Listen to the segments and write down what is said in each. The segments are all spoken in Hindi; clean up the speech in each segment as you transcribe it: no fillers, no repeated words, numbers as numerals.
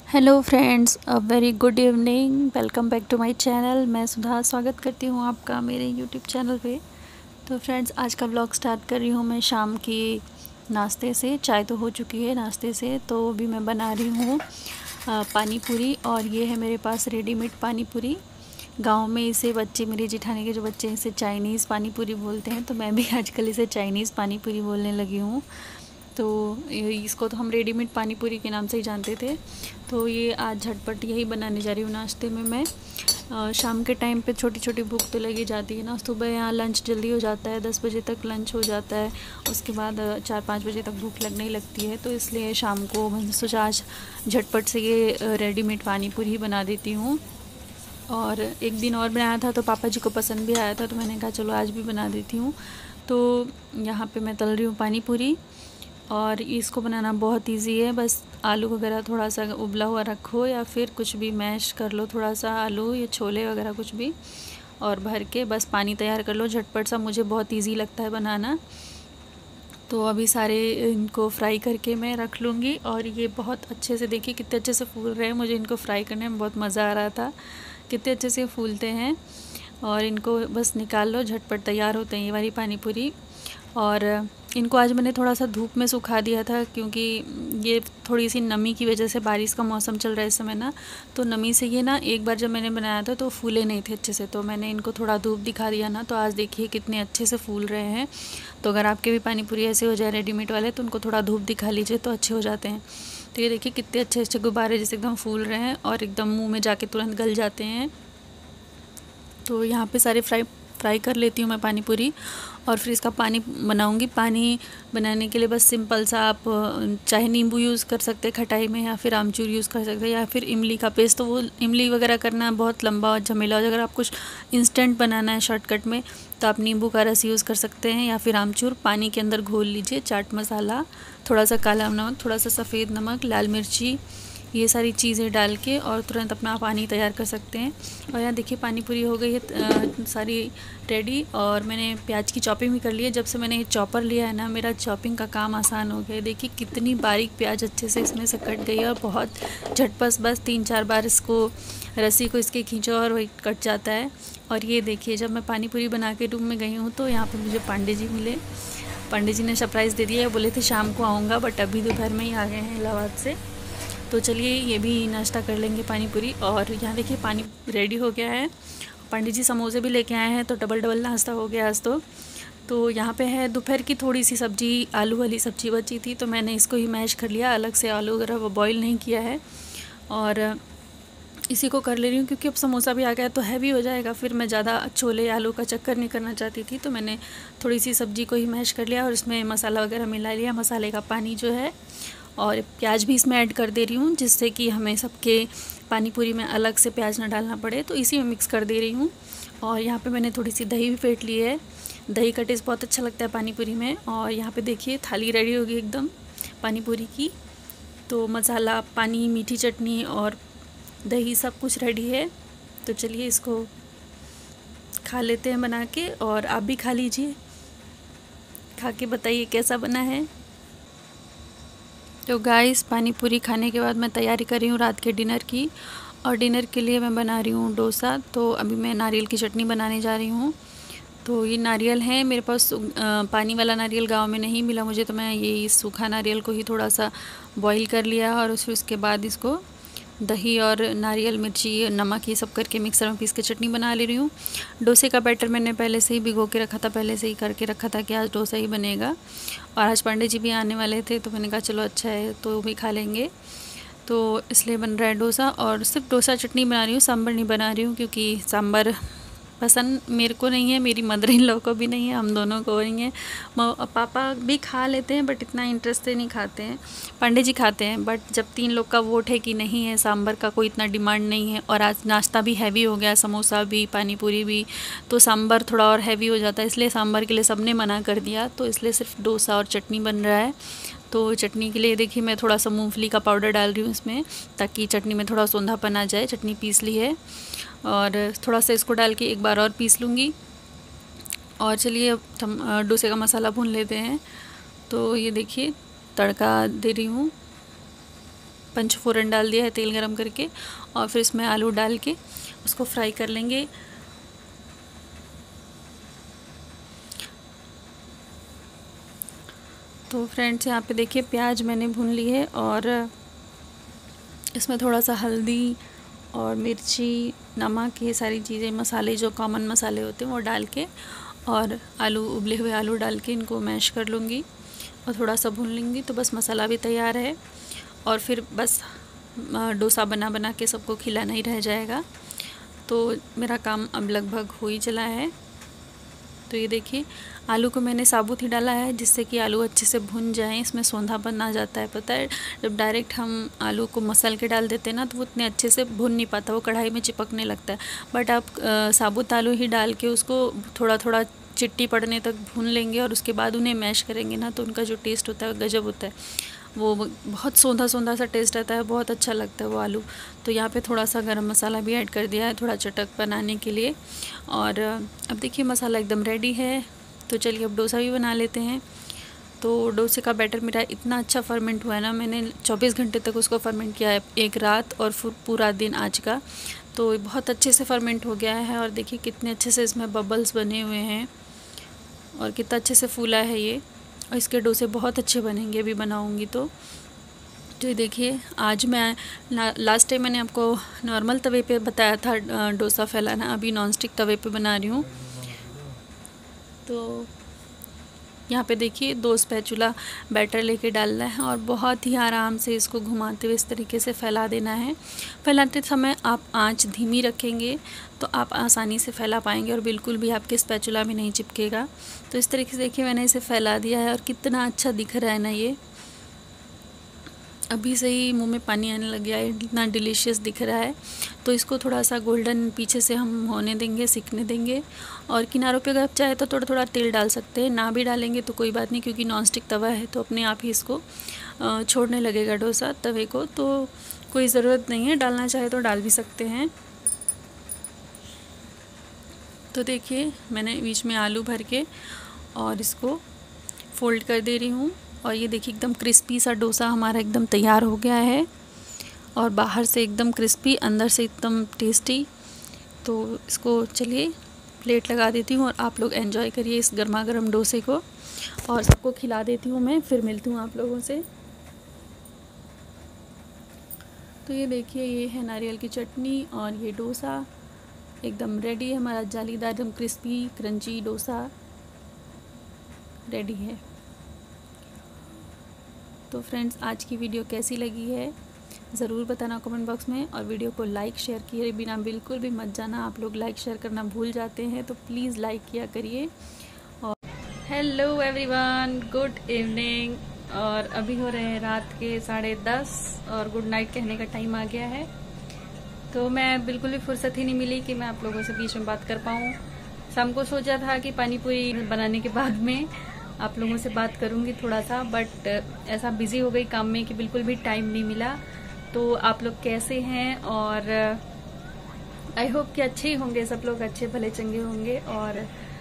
Hello friends, a very good evening. Welcome back to my channel. मैं सुधा स्वागत करती हूँ आपका मेरे यूट्यूब चैनल पे। तो फ्रेंड्स, आज का व्लॉग स्टार्ट कर रही हूँ मैं शाम की नाश्ते से। चाय तो हो चुकी है नाश्ते से, तो अभी मैं बना रही हूँ पानी पूरी। और ये है मेरे पास रेडीमेड पानी पूरी। गांव में इसे बच्चे, मेरे जेठानी के जो बच्चे हैं, इसे चाइनीज़ पानी पूरी बोलते हैं, तो मैं भी आजकल इसे चाइनीज़ पानी पूरी बोलने लगी हूँ। तो इसको तो हम रेडीमेड पानी पूरी के नाम से ही जानते थे। तो ये आज झटपट यही बनाने जा रही हूँ नाश्ते में मैं। शाम के टाइम पे छोटी छोटी भूख तो लगी जाती है ना। सुबह यहाँ लंच जल्दी हो जाता है, 10 बजे तक लंच हो जाता है। उसके बाद 4-5 बजे तक भूख लगने ही लगती है। तो इसलिए शाम को मैंने सोचा आज झटपट से ये रेडीमेड पानी पूरी ही बना देती हूँ। और एक दिन और बनाया था तो पापा जी को पसंद भी आया था, तो मैंने कहा चलो आज भी बना देती हूँ। तो यहाँ पे मैं तल रही हूँ पानी पूरी। और इसको बनाना बहुत इजी है। बस आलू वगैरह थोड़ा सा उबला हुआ रखो, या फिर कुछ भी मैश कर लो, थोड़ा सा आलू या छोले वगैरह कुछ भी, और भर के बस पानी तैयार कर लो झटपट सा। मुझे बहुत इजी लगता है बनाना। तो अभी सारे इनको फ्राई करके मैं रख लूँगी। और ये बहुत अच्छे से, देखिए कितने अच्छे से फूल रहे हैं। मुझे इनको फ्राई करने में बहुत मज़ा आ रहा था, कितने अच्छे से फूलते हैं। और इनको बस निकाल लो, झटपट तैयार होते हैं ये वाली पानी पूरी। और इनको आज मैंने थोड़ा सा धूप में सुखा दिया था, क्योंकि ये थोड़ी सी नमी की वजह से, बारिश का मौसम चल रहा है इस समय ना, तो नमी से ये ना एक बार जब मैंने बनाया था तो फूले नहीं थे अच्छे से। तो मैंने इनको थोड़ा धूप दिखा दिया ना, तो आज देखिए कितने अच्छे से फूल रहे हैं। तो अगर आपके भी पानी पूरी ऐसे हो जाए रेडीमेड वाले, तो उनको थोड़ा धूप दिखा लीजिए तो अच्छे हो जाते हैं। तो ये देखिए कितने अच्छे अच्छे गुब्बारे जैसे एकदम फूल रहे हैं, और एकदम मुँह में जाके तुरंत गल जाते हैं। तो यहाँ पे सारे फ्राई कर लेती हूँ मैं पानी पूरी। और फिर इसका पानी बनाऊँगी। पानी बनाने के लिए बस सिंपल सा, आप चाहे नींबू यूज़ कर सकते हैं खटाई में, या फिर आमचूर यूज़ कर सकते हैं, या फिर इमली का पेस्ट। तो वो इमली वगैरह करना बहुत लंबा और झमेला हो जाएगा। अगर आप कुछ इंस्टेंट बनाना है शॉर्टकट में, तो आप नींबू का रस यूज़ कर सकते हैं, या फिर आमचूर पानी के अंदर घोल लीजिए। चाट मसाला, थोड़ा सा काला नमक, थोड़ा सा सफ़ेद नमक, लाल मिर्ची, ये सारी चीज़ें डाल के और तुरंत अपना पानी तैयार कर सकते हैं। और यहाँ देखिए पानी पूरी हो गई है सारी रेडी। और मैंने प्याज की चॉपिंग भी कर ली है। जब से मैंने ये चॉपर लिया है ना, मेरा चॉपिंग का काम आसान हो गया है। देखिए कितनी बारीक प्याज अच्छे से इसमें से कट गई है, और बहुत झटपट, बस 3-4 बार इसको, रस्सी को इसके खींचो और वही कट जाता है। और ये देखिए, जब मैं पानी पूरी बना के रूम में गई हूँ, तो यहाँ पर मुझे पांडे जी मिले। पांडे जी ने सरप्राइज़ दे दिया, बोले थे शाम को आऊँगा, बट अभी दोपहर में ही आ गए हैं इलाहाबाद से। तो चलिए ये भी नाश्ता कर लेंगे पानी पूरी। और यहाँ देखिए पानी रेडी हो गया है। पंडित जी समोसे भी लेके आए हैं, तो डबल डबल नाश्ता हो गया आज तो यहाँ पे है दोपहर की थोड़ी सी सब्जी, आलू वाली सब्जी बची थी, तो मैंने इसको ही मैश कर लिया। अलग से आलू वगैरह वो बॉईल नहीं किया है, और इसी को कर ले रही हूँ, क्योंकि अब समोसा भी आ गया तो हैवी हो जाएगा। फिर मैं ज़्यादा छोले आलू का चक्कर नहीं करना चाहती थी, तो मैंने थोड़ी सी सब्जी को ही मैश कर लिया, और इसमें मसाला वगैरह मिला लिया, मसाले का पानी जो है। और प्याज भी इसमें ऐड कर दे रही हूँ, जिससे कि हमें सबके पानी पूरी में अलग से प्याज ना डालना पड़े, तो इसी में मिक्स कर दे रही हूँ। और यहाँ पे मैंने थोड़ी सी दही भी फेंट ली है। दही का टेस्ट बहुत अच्छा लगता है पानी पूरी में। और यहाँ पे देखिए थाली रेडी होगी एकदम पानी पूरी की। तो मसाला, पानी, मीठी चटनी और दही सब कुछ रेडी है। तो चलिए इसको खा लेते हैं बना के, और आप भी खा लीजिए, खा के बताइए कैसा बना है। तो गाइस, पानी पूरी खाने के बाद मैं तैयारी कर रही हूँ रात के डिनर की। और डिनर के लिए मैं बना रही हूँ डोसा। तो अभी मैं नारियल की चटनी बनाने जा रही हूँ। तो ये नारियल है मेरे पास, पानी वाला नारियल गांव में नहीं मिला मुझे, तो मैं ये सूखा नारियल को ही थोड़ा सा बॉईल कर लिया, और उसके बाद इसको दही और नारियल, मिर्ची, नमक, ये सब करके मिक्सर में पीस के चटनी बना ले रही हूँ। डोसे का बैटर मैंने पहले से ही भिगो के रखा था, पहले से ही करके रखा था कि आज डोसा ही बनेगा। और आज पंडित जी भी आने वाले थे, तो मैंने कहा चलो अच्छा है, तो भी खा लेंगे। तो इसलिए बन रहा है डोसा। और सिर्फ डोसा चटनी बना रही हूँ, सांभर नहीं बना रही हूँ, क्योंकि सांभर पसंद मेरे को नहीं है, मेरी मदर इन लोग को भी नहीं है, हम दोनों को नहीं है। पापा भी खा लेते हैं, बट इतना इंटरेस्ट से नहीं खाते हैं। पंडित जी खाते हैं, बट जब 3 लोग का वोट है कि नहीं है, सांभर का कोई इतना डिमांड नहीं है, और आज नाश्ता भी हैवी हो गया, समोसा भी, पानी पूरी भी, तो सांभर थोड़ा और हैवी हो जाता है, इसलिए सांभर के लिए सबने मना कर दिया। तो इसलिए सिर्फ डोसा और चटनी बन रहा है। तो चटनी के लिए देखिए मैं थोड़ा सा मूंगफली का पाउडर डाल रही हूँ इसमें, ताकि चटनी में थोड़ा सौंधापन आ जाए। चटनी पीस ली है, और थोड़ा सा इसको डाल के एक बार और पीस लूँगी। और चलिए अब हम डोसे का मसाला भून लेते हैं। तो ये देखिए तड़का दे रही हूँ। पंचफोरन डाल दिया है तेल गरम करके, और फिर इसमें आलू डाल के उसको फ्राई कर लेंगे। तो फ्रेंड्स यहाँ पे देखिए प्याज मैंने भून ली है, और इसमें थोड़ा सा हल्दी और मिर्ची, नमक, ये सारी चीज़ें, मसाले जो कॉमन मसाले होते हैं वो डाल के, और आलू, उबले हुए आलू डाल के इनको मैश कर लूँगी और थोड़ा सा भून लूँगी। तो बस मसाला भी तैयार है, और फिर बस डोसा बना बना के सबको खिलाना ही रह जाएगा। तो मेरा काम अब लगभग हो ही चला है। तो ये देखिए आलू को मैंने साबुत ही डाला है, जिससे कि आलू अच्छे से भुन जाएं। इसमें सौंधापन आ जाता है, पता है, जब डायरेक्ट हम आलू को मसल के डाल देते हैं ना, तो वो इतने अच्छे से भुन नहीं पाता, वो कढ़ाई में चिपकने लगता है। बट आप साबुत आलू ही डाल के उसको थोड़ा थोड़ा चिट्टी पड़ने तक भून लेंगे, और उसके बाद उन्हें मैश करेंगे ना, तो उनका जो टेस्ट होता है गजब होता है। वो बहुत सौंधा सौंधा सा टेस्ट आता है, बहुत अच्छा लगता है वो आलू। तो यहाँ पे थोड़ा सा गरम मसाला भी ऐड कर दिया है, थोड़ा चटक बनाने के लिए। और अब देखिए मसाला एकदम रेडी है। तो चलिए अब डोसा भी बना लेते हैं। तो डोसे का बैटर मेरा इतना अच्छा फर्मेंट हुआ है ना, मैंने 24 घंटे तक उसको फर्मेंट किया है, एक रात और फिर पूरा दिन आज का। तो बहुत अच्छे से फर्मेंट हो गया है, और देखिए कितने अच्छे से इसमें बबल्स बने हुए हैं, और कितना अच्छे से फूला है ये। और इसके डोसे बहुत अच्छे बनेंगे अभी बनाऊंगी तो। ये देखिए आज मैं लास्ट टाइम मैंने आपको नॉर्मल तवे पे बताया था डोसा फैलाना, अभी नॉनस्टिक तवे पे बना रही हूँ। तो यहाँ पे देखिए 2 स्पैचुला बैटर लेके डालना है, और बहुत ही आराम से इसको घुमाते हुए इस तरीके से फैला देना है। फैलाते समय आप आंच धीमी रखेंगे तो आप आसानी से फैला पाएंगे, और बिल्कुल भी आपके स्पैचुला में नहीं चिपकेगा। तो इस तरीके से देखिए मैंने इसे फैला दिया है, और कितना अच्छा दिख रहा है ना ये। अभी से ही मुंह में पानी आने लग गया है, इतना डिलीशियस दिख रहा है। तो इसको थोड़ा सा गोल्डन पीछे से हम होने देंगे, सिकने देंगे। और किनारों पे अगर आप चाहे तो थोड़ा थोड़ा तेल डाल सकते हैं, ना भी डालेंगे तो कोई बात नहीं, क्योंकि नॉनस्टिक तवा है तो अपने आप ही इसको छोड़ने लगेगा डोसा तवे को। तो कोई ज़रूरत नहीं है, डालना चाहे तो डाल भी सकते हैं। तो देखिए मैंने बीच में आलू भर के और इसको फोल्ड कर दे रही हूँ, और ये देखिए एकदम क्रिस्पी सा डोसा हमारा एकदम तैयार हो गया है, और बाहर से एकदम क्रिस्पी, अंदर से एकदम टेस्टी। तो इसको चलिए प्लेट लगा देती हूँ, और आप लोग एंजॉय करिए इस गर्मा गर्म डोसे को, और सबको खिला देती हूँ मैं, फिर मिलती हूँ आप लोगों से। तो ये देखिए ये है नारियल की चटनी, और ये डोसा एकदम रेडी है हमारा, जालीदार एकदम क्रिस्पी क्रंची डोसा रेडी है। तो फ्रेंड्स आज की वीडियो कैसी लगी है ज़रूर बताना कमेंट बॉक्स में, और वीडियो को लाइक शेयर किए बिना बिल्कुल भी मत जाना, आप लोग लाइक शेयर करना भूल जाते हैं, तो प्लीज़ लाइक किया करिए। और हेलो एवरीवन, गुड इवनिंग। और अभी हो रहे हैं रात के 10:30, और गुड नाइट कहने का टाइम आ गया है। तो मैं बिल्कुल भी फुर्सत ही नहीं मिली कि मैं आप लोगों से बीच में बात कर पाऊँ। शाम को सोचा था कि पानी पूरी बनाने के बाद में आप लोगों से बात करूंगी थोड़ा सा, बट ऐसा बिजी हो गई काम में कि बिल्कुल भी टाइम नहीं मिला। तो आप लोग कैसे हैं, और आई होप कि अच्छे ही होंगे, सब लोग अच्छे भले चंगे होंगे, और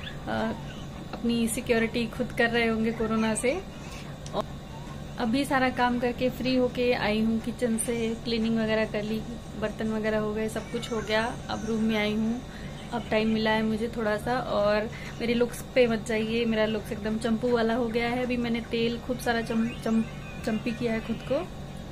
अपनी सिक्योरिटी खुद कर रहे होंगे कोरोना से। और अभी सारा काम करके फ्री होके आई हूँ, किचन से क्लीनिंग वगैरह कर ली, बर्तन वगैरह हो गए, सब कुछ हो गया। अब रूम में आई हूँ, अब टाइम मिला है मुझे थोड़ा सा। और मेरे लुक्स पे मत जाइए, मेरा लुक्स एकदम चंपू वाला हो गया है। अभी मैंने तेल खूब सारा चंपी किया है खुद को,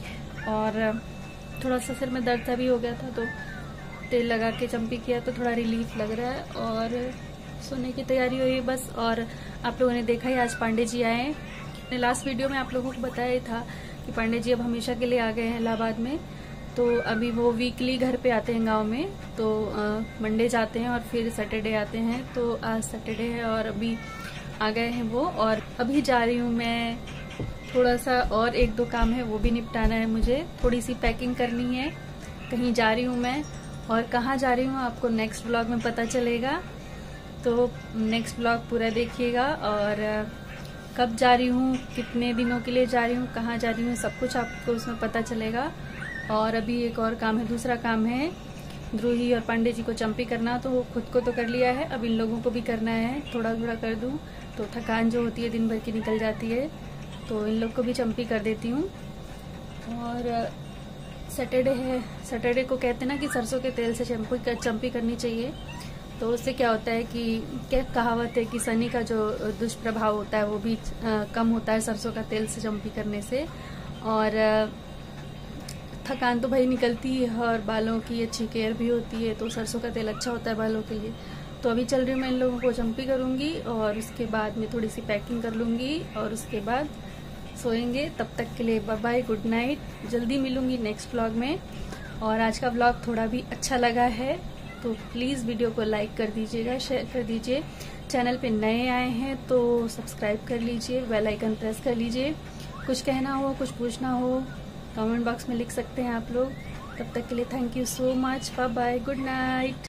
और थोड़ा सा सिर में दर्द सा भी हो गया था, तो तेल लगा के चंपी किया तो थोड़ा रिलीफ लग रहा है, और सोने की तैयारी हुई बस। और आप लोगों ने देखा ही आज पांडे जी आए। मैंने लास्ट वीडियो में आप लोगों को बताया ही था कि पांडे जी अब हमेशा के लिए आ गए हैं इलाहाबाद में। तो अभी वो वीकली घर पे आते हैं गांव में, तो मंडे जाते हैं और फिर सैटरडे आते हैं। तो आज सैटरडे है और अभी आ गए हैं वो, और अभी जा रही हूँ मैं। थोड़ा सा और 1-2 काम है, वो भी निपटाना है मुझे, थोड़ी सी पैकिंग करनी है। कहीं जा रही हूँ मैं, और कहाँ जा रही हूँ आपको नेक्स्ट ब्लॉग में पता चलेगा। तो नेक्स्ट ब्लॉग पूरा देखिएगा, और कब जा रही हूँ, कितने दिनों के लिए जा रही हूँ, कहाँ जा रही हूँ, सब कुछ आपको उसमें पता चलेगा। और अभी एक और काम है, दूसरा काम है ध्रुही और पांडे जी को चंपी करना। तो वो खुद को तो कर लिया है, अब इन लोगों को भी करना है, थोड़ा थोड़ा कर दूं तो थकान जो होती है दिन भर की निकल जाती है। तो इन लोग को भी चंपी कर देती हूँ। और सैटरडे है। सैटरडे को कहते हैं ना कि सरसों के तेल से चम्पी करनी चाहिए। तो उससे क्या होता है कि क्या कहावत है कि शनि का जो दुष्प्रभाव होता है वो भी कम होता है सरसों का तेल से चम्पी करने से। और थकान तो भाई निकलती है और बालों की अच्छी केयर भी होती है, तो सरसों का तेल अच्छा होता है बालों के लिए। तो अभी चल रही हूँ, मैं इन लोगों को चम्पी करूँगी और उसके बाद में थोड़ी सी पैकिंग कर लूँगी और उसके बाद सोएंगे। तब तक के लिए बाय बाय, गुड नाइट। जल्दी मिलूँगी नेक्स्ट व्लॉग में। और आज का व्लॉग थोड़ा भी अच्छा लगा है तो प्लीज़ वीडियो को लाइक कर दीजिएगा, शेयर कर दीजिए। चैनल पे नए आए हैं तो सब्सक्राइब कर लीजिए, बेल आइकन प्रेस कर लीजिए। कुछ कहना हो, कुछ पूछना हो, कमेंट बॉक्स में लिख सकते हैं आप लोग। तब तक के लिए thank you so much, bye bye, good night.